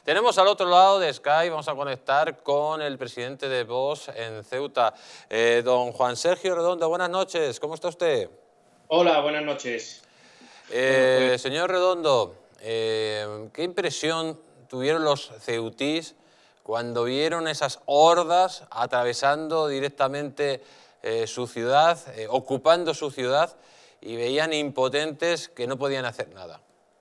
Tenemos al otro lado de Skype, vamos a conectar con el presidente de Vox en Ceuta, don Juan Sergio Redondo. Buenas noches, ¿cómo está usted? Hola, buenas noches. Bueno, pues Señor Redondo, ¿qué impresión tuvieron los ceutís cuando vieron esas hordas atravesando directamente su ciudad, ocupando su ciudad, y veían impotentes que no podían hacer nada?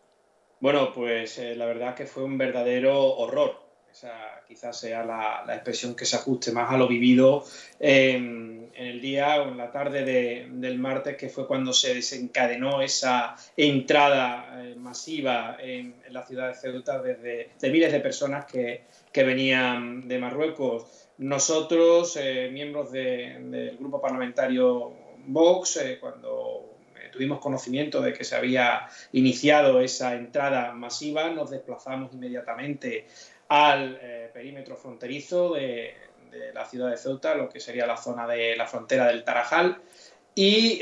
la verdad que fue un verdadero horror. Esa quizás sea la expresión que se ajuste más a lo vivido en el día o en la tarde del martes, que fue cuando se desencadenó esa entrada masiva en la ciudad de Ceuta de miles de personas que venían de Marruecos. Nosotros, miembros del grupo parlamentario Vox, cuando tuvimos conocimiento de que se había iniciado esa entrada masiva, nos desplazamos inmediatamente al perímetro fronterizo de la ciudad de Ceuta, lo que sería la zona de la frontera del Tarajal, y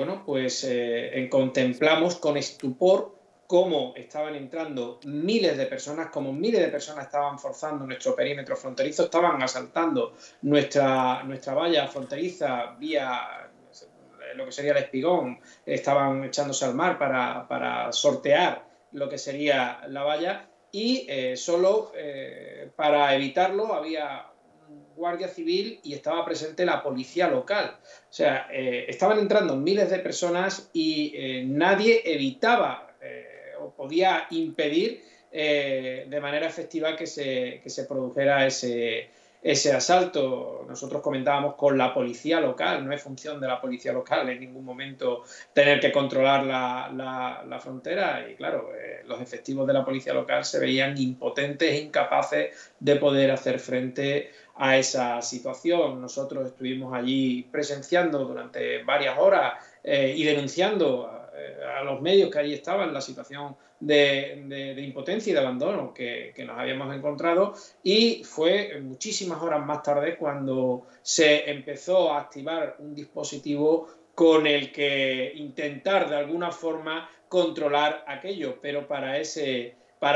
contemplamos con estupor cómo estaban entrando miles de personas, como miles de personas estaban forzando nuestro perímetro fronterizo, estaban asaltando nuestra valla fronteriza vía lo que sería el Espigón, estaban echándose al mar para sortear lo que sería la valla y solo para evitarlo había guardia civil y estaba presente la policía local. O sea, estaban entrando miles de personas y nadie evitaba o podía impedir de manera efectiva que se produjera ese asalto. Nosotros comentábamos con la policía local, no es función de la policía local en ningún momento tener que controlar la frontera y claro, los efectivos de la policía local se veían impotentes e incapaces de poder hacer frente a esa situación. Nosotros estuvimos allí presenciando durante varias horas y denunciando a los medios que allí estaban la situación de impotencia y de abandono que nos habíamos encontrado, y fue muchísimas horas más tarde cuando se empezó a activar un dispositivo con el que intentar de alguna forma controlar aquello, pero para ese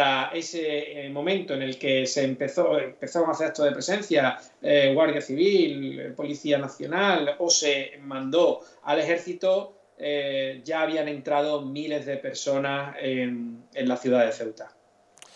momento en el que empezaron a hacer actos de presencia, Guardia Civil, Policía Nacional, o se mandó al ejército, ya habían entrado miles de personas en la ciudad de Ceuta.